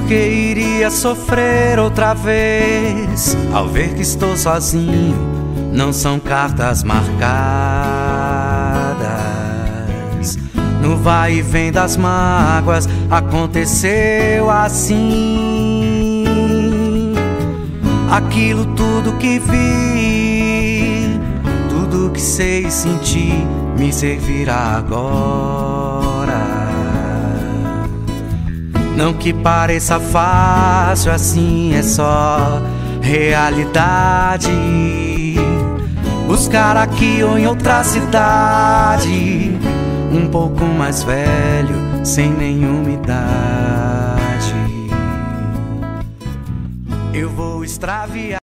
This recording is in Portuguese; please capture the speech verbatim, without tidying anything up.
porque iria sofrer outra vez ao ver que estou sozinho. Não são cartas marcadas. No vai e vem das mágoas aconteceu assim. Aquilo tudo que vi, tudo que sei sentir, me servirá agora. Não que pareça fácil, assim é só realidade. Buscar aqui ou em outra cidade, um pouco mais velho, sem nenhuma idade. Eu vou extraviar.